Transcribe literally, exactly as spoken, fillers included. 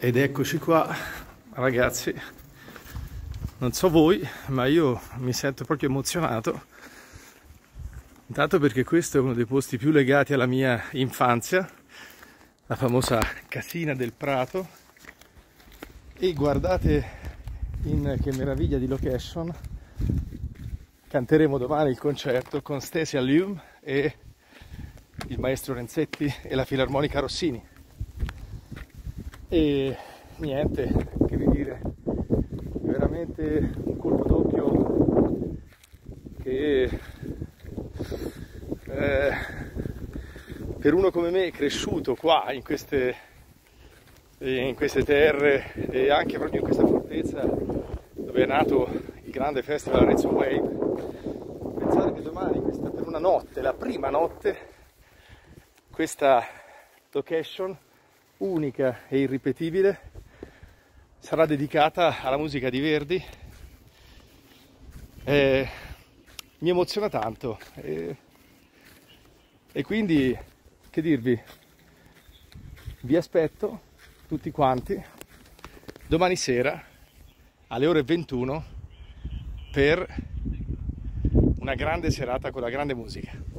Ed eccoci qua, ragazzi. Non so voi, ma io mi sento proprio emozionato. Intanto perché questo è uno dei posti più legati alla mia infanzia, la famosa Casina del Prato. E guardate in che meraviglia di location. Canteremo domani il concerto con Stacey Alium e il maestro Renzetti e la Filarmonica Rossini. E niente, che vi dire, veramente un colpo d'occhio che eh, per uno come me cresciuto qua in queste, in queste terre e anche proprio in questa fortezza dove è nato il grande festival Arezzo Wave, pensare che domani, questa, per una notte, la prima notte, questa location unica e irripetibile sarà dedicata alla musica di Verdi. Eh, mi emoziona tanto e, e quindi, che dirvi, vi aspetto tutti quanti domani sera alle ore ventuno per una grande serata con la grande musica.